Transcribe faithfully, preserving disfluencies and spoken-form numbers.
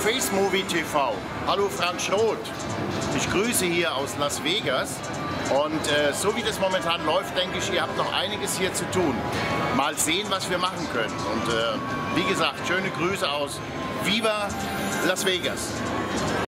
Face Movie T V. Hallo Frank Schroth. Ich grüße hier aus Las Vegas. Und äh, so wie das momentan läuft, denke ich, ihr habt noch einiges hier zu tun. Mal sehen, was wir machen können. Und äh, wie gesagt, schöne Grüße aus Viva Las Vegas.